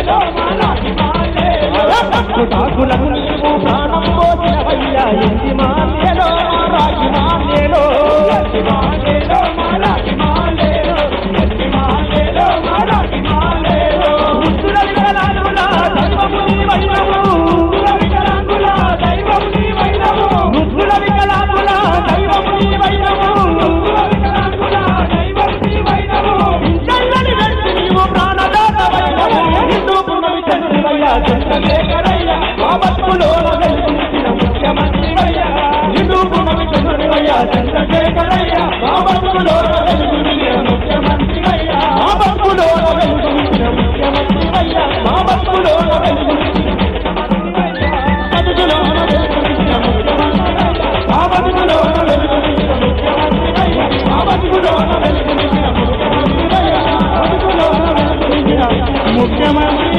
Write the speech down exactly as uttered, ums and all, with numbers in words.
తాకులకు నీవు ప్రాణం పోసినవయ్యా ఎండి మాలేలో రాగి మాలేలో ఎండి మాలేలో రాగి మాలేలో ఎండి మాలేలో రాగి మాలేలో ముద్దుల వికలాంగుల దైవము నీవైనవు ముద్దుల వికలాంగుల దైవము నీవైనవు ముద్దుల వికలాంగుల దైవము నీవైనవు ముద్దుల వికలాంగుల దైవము నీవైనవు ఇంతల్లని వెళ్తూ నీవు ప్రాణదాతవైనవు హిందూ పునవి చంద్రవయ్యా చంద్రశేఖరయ్య మా బతుకులోన వెలుగునిచ్చిన ముఖ్యమంత్రివయ్యా హిందూ పునవి చంద్రవయ్యా చంద్రశేఖరయ్య మా బతుకులోన వెలుగునిచ్చిన ముఖ్యమంత్రివయ్యా మా బతుకులోన వెలుగునిచ్చిన ముఖ్యమంత్రివయ్యా మా బతుకులోన వెలుగునిచ్చిన బతుకులోన వెలుగునిచ్చిన ముఖ్యమంత్రివయ్యా మా బతుకులోన వెలుగునిచ్చిన ముఖ్యమంత్రివయ్యా మా బతుకులోన వెలుగునిచ్చిన ముఖ్యమంత్రివయ్యా బతుకులోన వెలుగునిచ్చిన ముఖ్యమంత్రి